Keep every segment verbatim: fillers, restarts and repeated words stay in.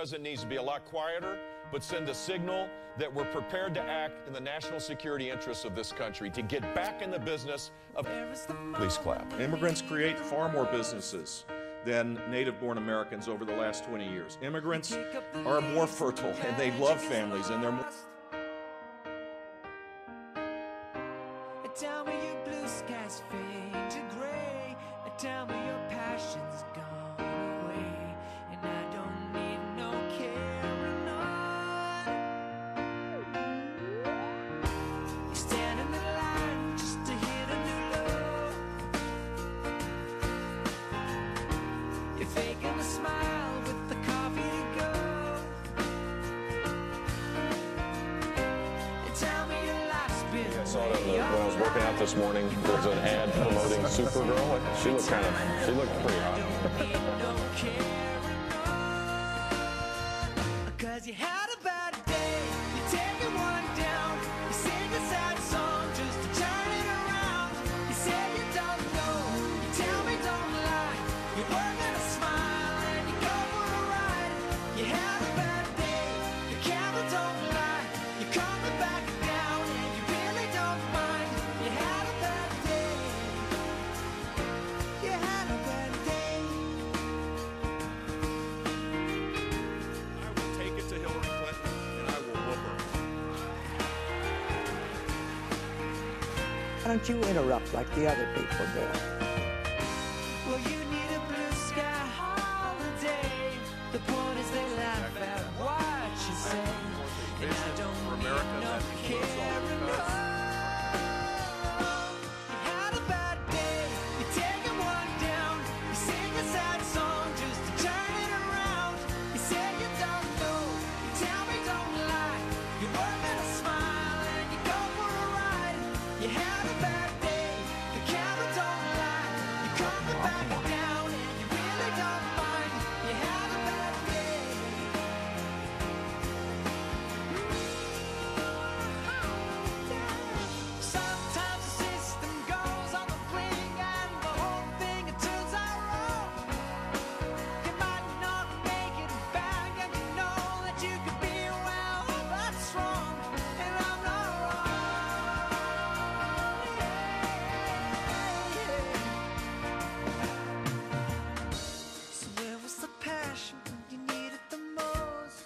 President needs to be a lot quieter, but send a signal that we're prepared to act in the national security interests of this country, to get back in the business of... Please clap. Immigrants create far more businesses than native-born Americans over the last twenty years. Immigrants are more fertile, and they love families, and they're more... Tell me your blue skies fade to gray. Tell me your passion's gone away, and I don't need no carrying on. You stand in the line just to hit a new low. You're faking a smile with the coffee to go. And tell me your life's been I saw it in the, when I was working out this morning. There's an ad promoting Supergirl. She looked kind of, she looked pretty hot. Cause you had a bad day, you're taking one down, you sing a sad song just to turn it around. You say you don't know, you tell me don't lie, you're working a smile and you go for a ride. You had a bad day, the camera don't lie, you're coming back down and you really don't mind. You had a bad day, you had a bad day. I will take it to Hillary Clinton, and I will whoop her. Why don't you interrupt like the other people do? Well, you need a blue sky holiday. The point is they laugh at what you say, and I don't need no carrying on. You had a bad day, you're taking one down. You sing a sad song just to turn it around. You say you don't know, you tell me don't lie. You're working a smile and you go for a ride. You had a bad day, the camera don't lie. You're coming back down and you really don't mind. You had a bad day. Sometimes the system goes on the fling and the whole thing it turns out wrong. You might not make it back and you know that you could be well, that's wrong, and I'm not wrong. So where was the passion when you needed the most?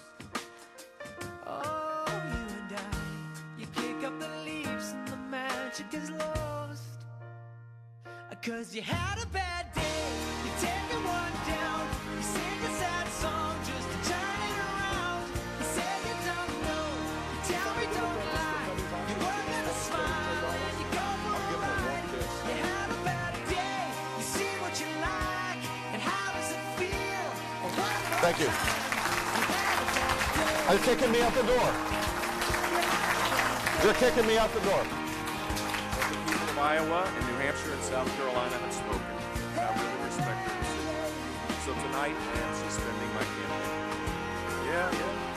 Oh, you and I, you kick up the leaves and the magic is lost. Cause you had a bad day, you're taking one down. You sing a sad song just to turn it around. You say you don't know, you tell me don't lie. You're working a smile and you go for a ride. You had a bad day, you see what you like, and how does it feel? Thank you. They're kicking me out the door. They're kicking me out the door. The people of Iowa and New Hampshire and South Carolina have spoken. I really respect their decision. So tonight, I am suspending my campaign. Yeah, yeah.